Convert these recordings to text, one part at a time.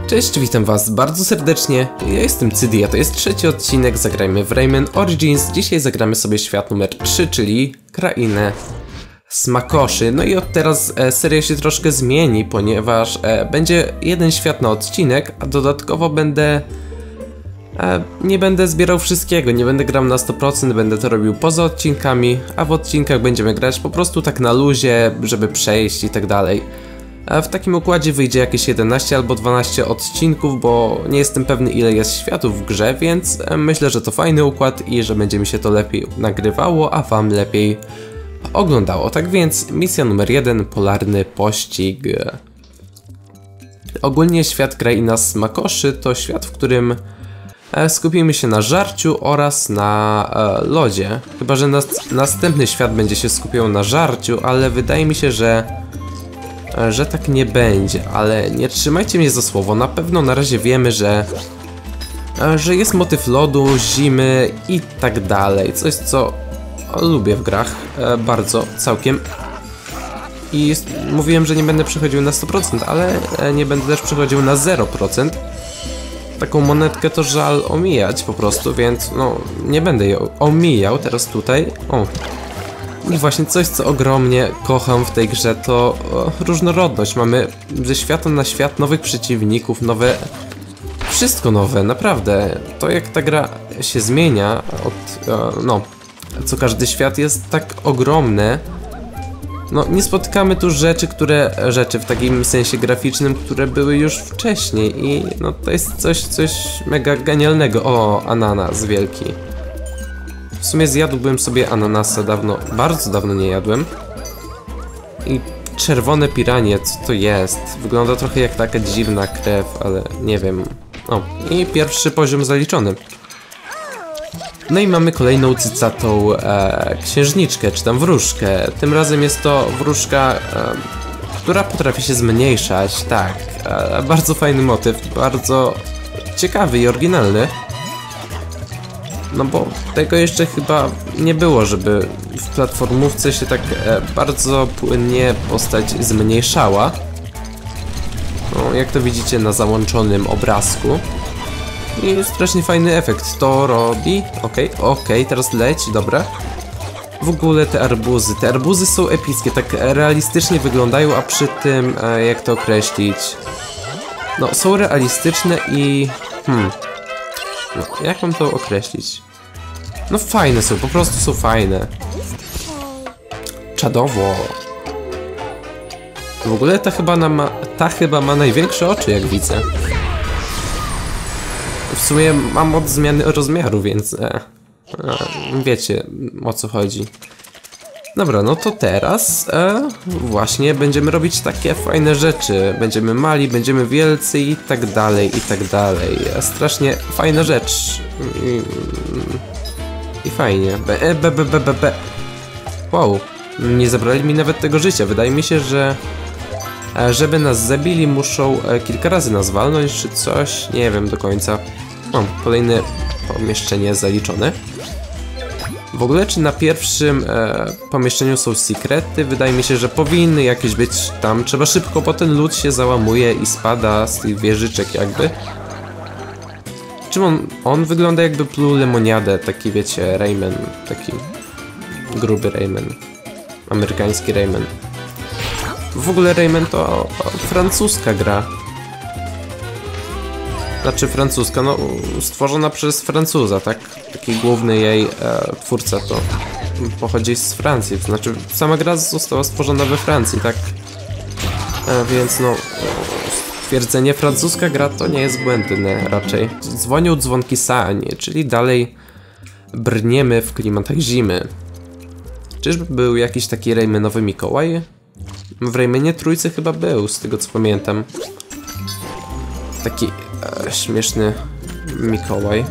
Cześć, witam was bardzo serdecznie, ja jestem Cydia, to jest trzeci odcinek Zagrajmy w Rayman Origins. Dzisiaj zagramy sobie świat numer 3, czyli Krainę Smakoszy. No i od teraz seria się troszkę zmieni, ponieważ będzie jeden świat na odcinek, a dodatkowo nie będę zbierał wszystkiego, nie będę grał na 100%, będę to robił poza odcinkami, a w odcinkach będziemy grać po prostu tak na luzie, żeby przejść i tak dalej. W takim układzie wyjdzie jakieś 11 albo 12 odcinków, bo nie jestem pewny, ile jest światów w grze, więc myślę, że to fajny układ i że będzie mi się to lepiej nagrywało, a wam lepiej oglądało. Tak więc misja numer 1, polarny pościg. Ogólnie świat Kraina Smakoszy to świat, w którym skupimy się na żarciu oraz na lodzie. Chyba że następny świat będzie się skupiał na żarciu, ale wydaje mi się, że tak nie będzie, ale nie trzymajcie mnie za słowo. Na pewno na razie wiemy, że jest motyw lodu, zimy i tak dalej. Coś, co lubię w grach bardzo, całkiem. I mówiłem, że nie będę przechodził na 100%, ale nie będę też przechodził na 0%. Taką monetkę to żal omijać po prostu, więc no nie będę ją omijał teraz tutaj. O. I właśnie coś, co ogromnie kocham w tej grze, to różnorodność. Mamy ze świata na świat nowych przeciwników, nowe... Wszystko nowe, naprawdę. To jak ta gra się zmienia co każdy świat jest tak ogromne. No nie spotykamy tu rzeczy w takim sensie graficznym, które były już wcześniej i no to jest coś mega genialnego. O, ananas wielki. W sumie zjadłbym sobie ananasa bardzo dawno nie jadłem. I czerwone piranie, co to jest? Wygląda trochę jak taka dziwna krew, ale nie wiem. O, i pierwszy poziom zaliczony. No i mamy kolejną cycatą księżniczkę, czy tam wróżkę. Tym razem jest to wróżka, która potrafi się zmniejszać, tak. Bardzo fajny motyw, bardzo ciekawy i oryginalny. No bo tego jeszcze chyba nie było, żeby w platformówce się tak bardzo płynnie postać zmniejszała. No, jak to widzicie na załączonym obrazku. I strasznie fajny efekt to robi. Okej, teraz leć, dobra. W ogóle te arbuzy są epickie, tak realistycznie wyglądają, a przy tym, jak to określić? No, są realistyczne i... No, jak mam to określić? No fajne są, po prostu są fajne. Czadowo. W ogóle ta chyba ma największe oczy, jak widzę. W sumie mam od zmiany rozmiaru, więc wiecie, o co chodzi. Dobra, no to teraz właśnie będziemy robić takie fajne rzeczy. Będziemy mali, będziemy wielcy i tak dalej, i tak dalej. Strasznie fajna rzecz. I fajnie. Wow, nie zabrali mi nawet tego życia. Wydaje mi się, że żeby nas zabili, muszą kilka razy nas walnąć, czy coś. Nie wiem do końca. O, kolejne pomieszczenie zaliczone. W ogóle, czy na pierwszym pomieszczeniu są sekrety? Wydaje mi się, że powinny jakieś być tam. Trzeba szybko, bo ten lód się załamuje i spada z tych wieżyczek jakby. Czym on wygląda, jakby pluł lemoniadę, taki wiecie, Rayman, taki gruby Rayman. Amerykański Rayman. W ogóle Rayman to francuska gra. Znaczy francuska, no stworzona przez Francuza, tak? Taki główny jej twórca to pochodzi z Francji, to znaczy sama gra została stworzona we Francji, tak? Więc no stwierdzenie francuska gra to nie jest błędne raczej. Dzwonią dzwonki sań, czyli dalej brniemy w klimatach zimy. Czyżby był jakiś taki Raymanowy Mikołaj? W Raymanie trójce chyba był, z tego co pamiętam. Taki śmieszny Mikołaj.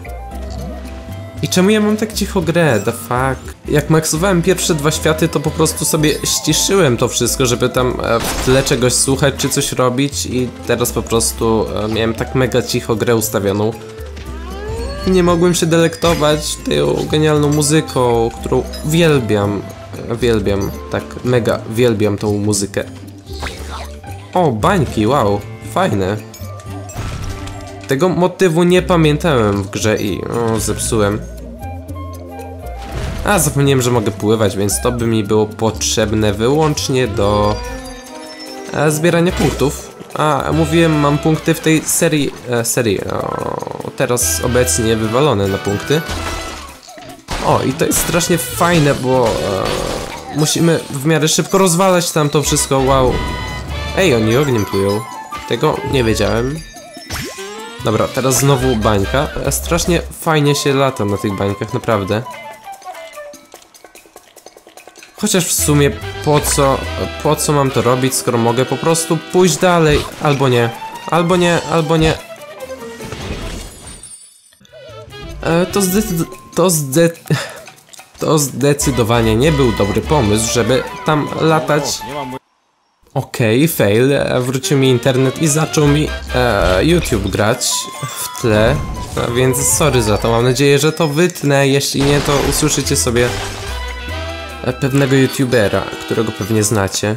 I czemu ja mam tak cicho grę? The fuck? Jak maksowałem pierwsze dwa światy, to po prostu sobie ściszyłem to wszystko, żeby tam w tle czegoś słuchać, czy coś robić. I teraz po prostu miałem tak mega cicho grę ustawioną. Nie mogłem się delektować tą genialną muzyką, którą wielbiam. Tak mega wielbiam tą muzykę. O, bańki, wow, fajne. Tego motywu nie pamiętałem w grze i zepsułem. A, zapomniałem, że mogę pływać, więc to by mi było potrzebne wyłącznie do zbierania punktów. A, mówiłem, mam punkty w tej serii. Teraz obecnie wywalone na punkty. O, i to jest strasznie fajne, bo musimy w miarę szybko rozwalać tam to wszystko, wow. Ej, oni ogniem plują. Tego nie wiedziałem. Dobra, teraz znowu bańka. Strasznie fajnie się lata na tych bańkach, naprawdę. Chociaż w sumie po co mam to robić, skoro mogę po prostu pójść dalej. Albo nie, albo nie. To zdecydowanie nie był dobry pomysł, żeby tam latać. Okej, fail. Wrócił mi internet i zaczął mi YouTube grać w tle. Więc sorry za to. Mam nadzieję, że to wytnę. Jeśli nie, to usłyszycie sobie pewnego youtubera, którego pewnie znacie.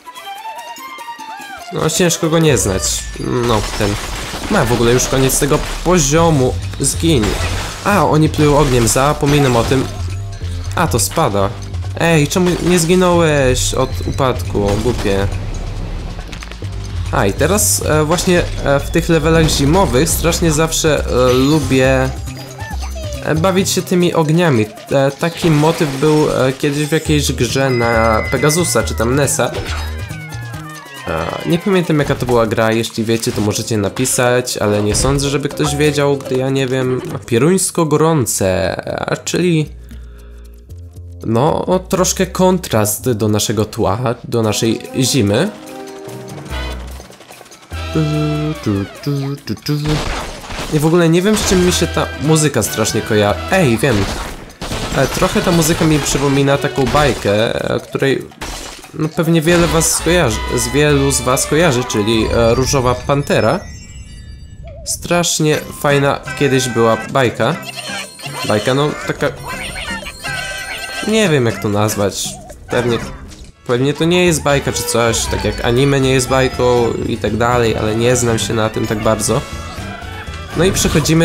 No, ciężko go nie znać. No, ten ma w ogóle już koniec tego poziomu. Zgiń. A, oni plują ogniem, zapominam o tym. A, to spada. Ej, czemu nie zginąłeś od upadku? Głupie. A, i teraz właśnie w tych levelach zimowych strasznie zawsze lubię bawić się tymi ogniami. Taki motyw był kiedyś w jakiejś grze na Pegasusa, czy tam NES-a. Nie pamiętam, jaka to była gra, jeśli wiecie, to możecie napisać, ale nie sądzę, żeby ktoś wiedział, gdy ja nie wiem. Pieruńsko gorące, czyli no, troszkę kontrast do naszego tła, do naszej zimy. I w ogóle nie wiem, z czym mi się ta muzyka strasznie kojarzy. Ej, wiem. Trochę ta muzyka mi przypomina taką bajkę, której no pewnie wielu z was kojarzy, czyli Różowa Pantera. Strasznie fajna kiedyś była bajka. Bajka, no taka... Nie wiem, jak to nazwać. Pewnie to nie jest bajka czy coś, tak jak anime nie jest bajką i tak dalej, ale nie znam się na tym tak bardzo. No i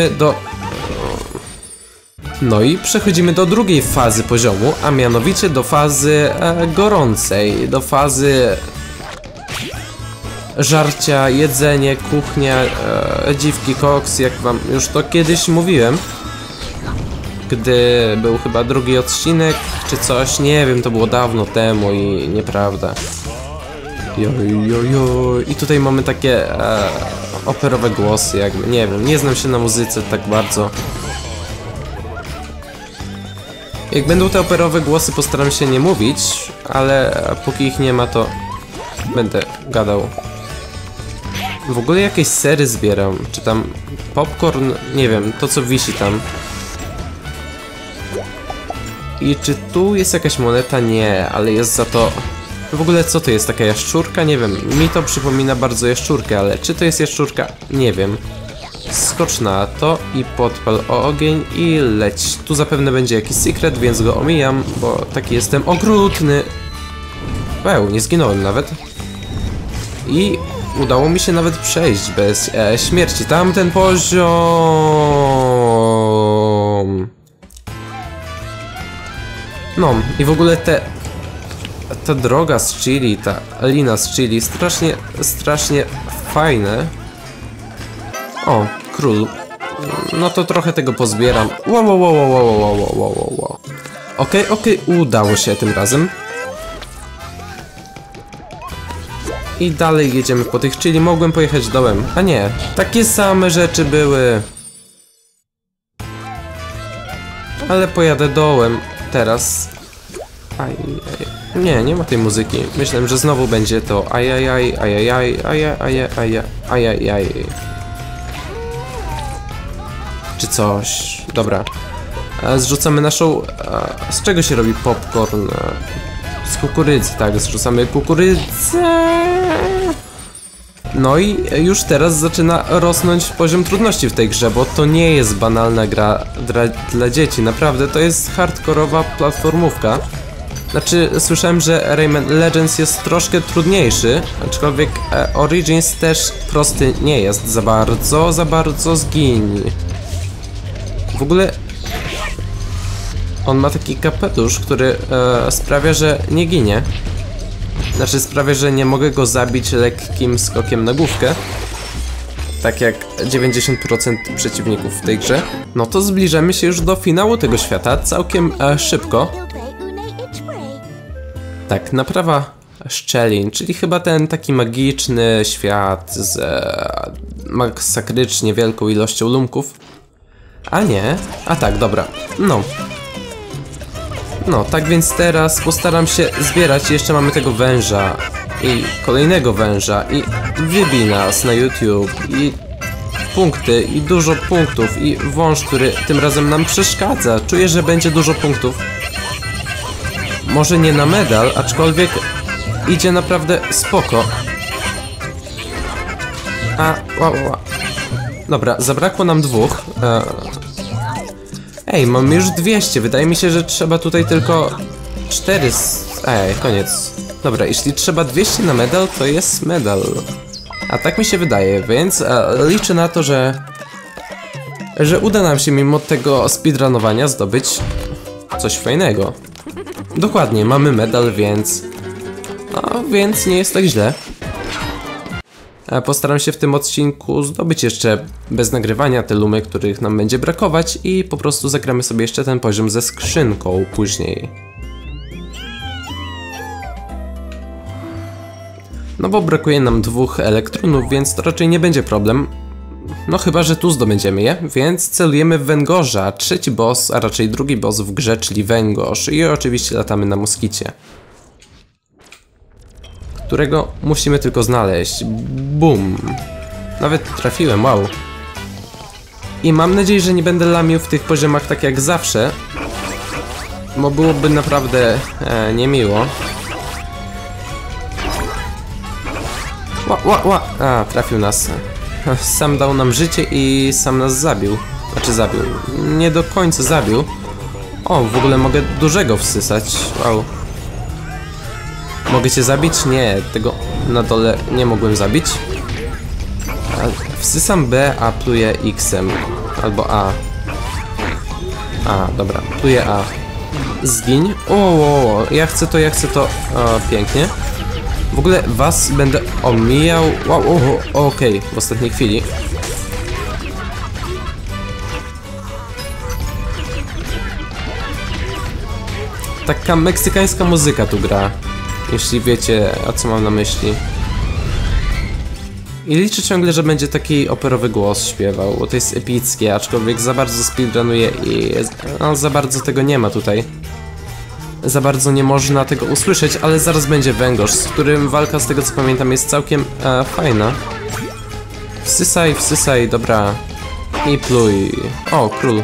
przechodzimy do drugiej fazy poziomu, a mianowicie do fazy gorącej, do fazy żarcia, jedzenie, kuchnia, dziwki, koks, jak wam już to kiedyś mówiłem. Gdy był chyba drugi odcinek, czy coś, nie wiem, to było dawno temu i nieprawda. I tutaj mamy takie operowe głosy, jakby, nie wiem, nie znam się na muzyce tak bardzo. Jak będą te operowe głosy, postaram się nie mówić, ale póki ich nie ma, to będę gadał. W ogóle jakieś sery zbieram, czy tam popcorn, nie wiem, to co wisi tam. I czy tu jest jakaś moneta? Nie, ale jest za to... W ogóle co to jest? Taka jaszczurka? Nie wiem, mi to przypomina bardzo jaszczurkę, ale czy to jest jaszczurka? Nie wiem. Skocz na to i podpal ogień i leć. Tu zapewne będzie jakiś sekret, więc go omijam, bo taki jestem okrutny. Wow, nie zginąłem nawet. I udało mi się nawet przejść bez śmierci. Tamten poziom... No, i w ogóle ta droga z Chili, ta lina z Chili, strasznie fajne. O, król. No to trochę tego pozbieram. Wow. Okej, udało się tym razem. I dalej jedziemy po tych Chili. Mogłem pojechać dołem, a nie. Takie same rzeczy były. Ale pojadę dołem teraz. Nie ma tej muzyki. Myślałem, że znowu będzie to ajajaj. Czy coś. Dobra. Zrzucamy naszą... Z czego się robi popcorn? Z kukurydzy, tak. Zrzucamy kukurydzę. No i już teraz zaczyna rosnąć poziom trudności w tej grze, bo to nie jest banalna gra dla dzieci. Naprawdę, to jest hardkorowa platformówka. Znaczy, słyszałem, że Rayman Legends jest troszkę trudniejszy, aczkolwiek Origins też prosty nie jest za bardzo zgiń. W ogóle on ma taki kapelusz, który sprawia, że nie ginie. Znaczy sprawia, że nie mogę go zabić lekkim skokiem na główkę. Tak jak 90% przeciwników w tej grze. No to zbliżamy się już do finału tego świata całkiem szybko. Tak, naprawa szczelin, czyli chyba ten taki magiczny świat z masakrycznie wielką ilością lumków. A nie? A tak, dobra. No, tak więc teraz postaram się zbierać. Jeszcze mamy tego węża i kolejnego węża i wybij nas na YouTube i punkty i dużo punktów i wąż, który tym razem nam przeszkadza. Czuję, że będzie dużo punktów. Może nie na medal, aczkolwiek idzie naprawdę spoko. Dobra, zabrakło nam 2. Ej, mamy już 200. Wydaje mi się, że trzeba tutaj tylko 4. Ej, koniec. Dobra, jeśli trzeba 200 na medal, to jest medal. A tak mi się wydaje, więc liczę na to, że uda nam się mimo tego speedrunowania zdobyć coś fajnego. Dokładnie, mamy medal, więc... No, więc nie jest tak źle. Postaram się w tym odcinku zdobyć jeszcze bez nagrywania te lumy, których nam będzie brakować i po prostu zagramy sobie jeszcze ten poziom ze skrzynką później. No bo brakuje nam 2 elektronów, więc to raczej nie będzie problem. No chyba, że tu zdobędziemy je, więc celujemy w węgorza, 3. boss, a raczej 2. boss w grze, czyli węgorz. I oczywiście latamy na moskicie, którego musimy tylko znaleźć. Bum. Nawet trafiłem, wow. I mam nadzieję, że nie będę lamił w tych poziomach tak jak zawsze, bo byłoby naprawdę niemiło. A, trafił nas. Sam dał nam życie i sam nas zabił. Znaczy zabił. Nie do końca zabił. O, w ogóle mogę dużego wsysać. Wow. Mogę cię zabić? Nie, tego na dole nie mogłem zabić. Wsysam B, a pluję X-em. Albo A. A, dobra, pluję A. Zgiń. O, ja chcę to. O, pięknie. W ogóle was będę omijał. Wow, okej, w ostatniej chwili. Taka meksykańska muzyka tu gra. Jeśli wiecie, o co mam na myśli. I liczę ciągle, że będzie taki operowy głos śpiewał, bo to jest epickie, aczkolwiek za bardzo speedrunuje i no, za bardzo tego nie ma tutaj. Za bardzo nie można tego usłyszeć, ale zaraz będzie węgorz, z którym walka, z tego co pamiętam, jest całkiem fajna. Wsysaj, dobra. I pluj. O, król.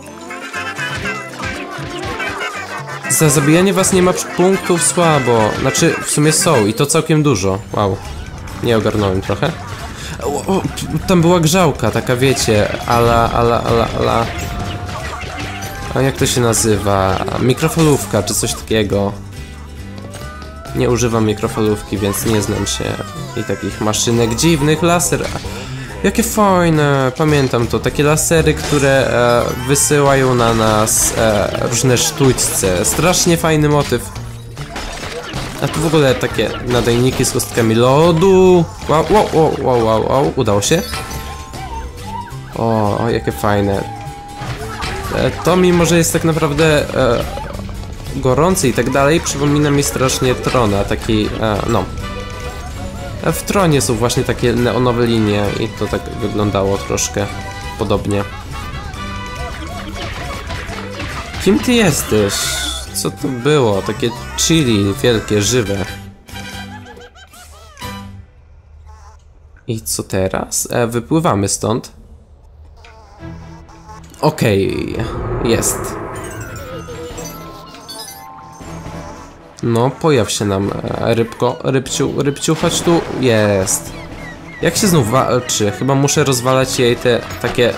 Za zabijanie was nie ma punktów, słabo. Znaczy, w sumie są i to całkiem dużo. Wow. Nie ogarnąłem trochę. O, tam była grzałka, taka wiecie, ala. A jak to się nazywa? Mikrofalówka czy coś takiego. Nie używam mikrofalówki, więc nie znam się. I takich maszynek dziwnych, laser. Jakie fajne, pamiętam to, takie lasery, które wysyłają na nas różne sztućce. Strasznie fajny motyw. A tu w ogóle takie nadajniki z kostkami lodu. Wow, udało się. O, jakie fajne. To mimo, że jest tak naprawdę gorący i tak dalej, przypomina mi strasznie Trona, taki, no. W Tronie są właśnie takie neonowe linie i to tak wyglądało troszkę podobnie. Kim ty jesteś? Co to było? Takie chili wielkie, żywe. I co teraz? Wypływamy stąd. Okej, jest. No, pojaw się nam, rybko, rybciu, chodź tu. Jest. Jak się znów walczy? Chyba muszę rozwalać jej te takie...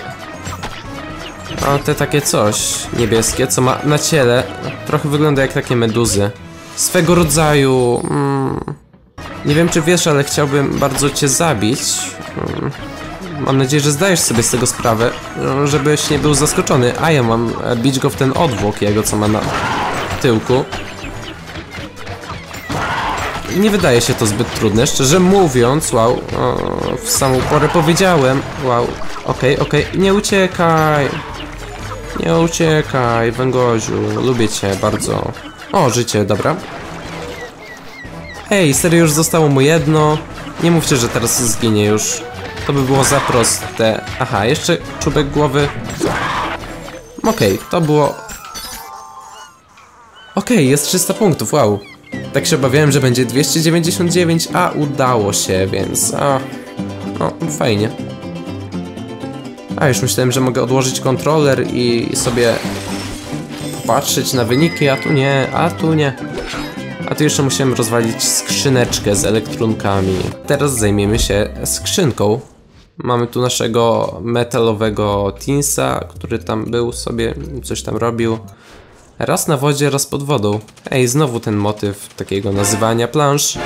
O, te takie coś niebieskie, co ma na ciele. Trochę wygląda jak takie meduzy. swego rodzaju... Nie wiem, czy wiesz, ale chciałbym bardzo cię zabić. Mam nadzieję, że zdajesz sobie z tego sprawę, żebyś nie był zaskoczony. A ja mam bić go w ten odwłok jego, co ma na tyłku. Nie wydaje się to zbyt trudne, szczerze mówiąc. Wow, w samą porę powiedziałem. Wow, okej, nie uciekaj. Nie uciekaj, węgoziu. Lubię cię bardzo. O, życie, dobra. Ej, serio, już zostało mu jedno. Nie mówcie, że teraz zginie już. To by było za proste. Aha, jeszcze czubek głowy. Okej, to było... Okej, jest 300 punktów, wow. Tak się obawiałem, że będzie 299, a udało się, więc... No, fajnie. A, już myślałem, że mogę odłożyć kontroler i sobie popatrzeć na wyniki, a tu nie, A tu jeszcze musiałem rozwalić skrzyneczkę z elektrunkami. Teraz zajmiemy się skrzynką. Mamy tu naszego metalowego Tinsa, który tam był sobie, coś tam robił. Raz na wodzie, raz pod wodą. Ej, znowu ten motyw takiego nazywania plansz.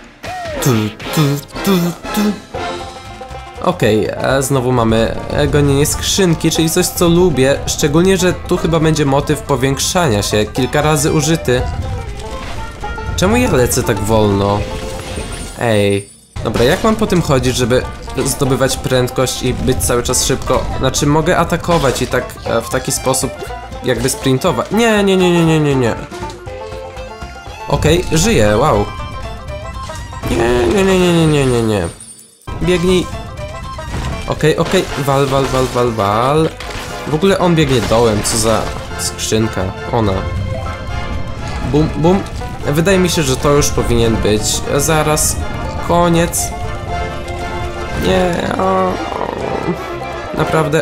Okej, znowu mamy gonienie skrzynki, czyli coś, co lubię. Szczególnie, że tu chyba będzie motyw powiększania się, kilka razy użyty. Czemu ja lecę tak wolno? Ej, dobra, jak mam po tym chodzić, żeby zdobywać prędkość i być cały czas szybko? Znaczy, mogę atakować i tak w taki sposób jakby sprintować. Nie. Okej, żyję, wow. Nie. Biegnij. Okej, wal. W ogóle on biegnie dołem, co za skrzynka. Ona. Bum. Wydaje mi się, że to już powinien być. Zaraz. Koniec. Nie. Naprawdę.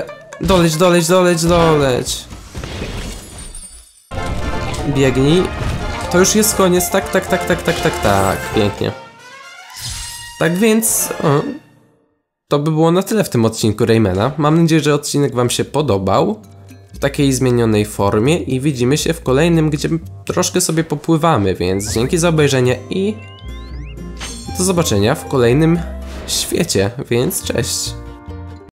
Doleć. Biegnij. To już jest koniec. Tak. Pięknie. Tak więc... To by było na tyle w tym odcinku Raymana. Mam nadzieję, że odcinek wam się podobał w takiej zmienionej formie i widzimy się w kolejnym, gdzie troszkę sobie popływamy, więc dzięki za obejrzenie i do zobaczenia w kolejnym świecie, więc cześć!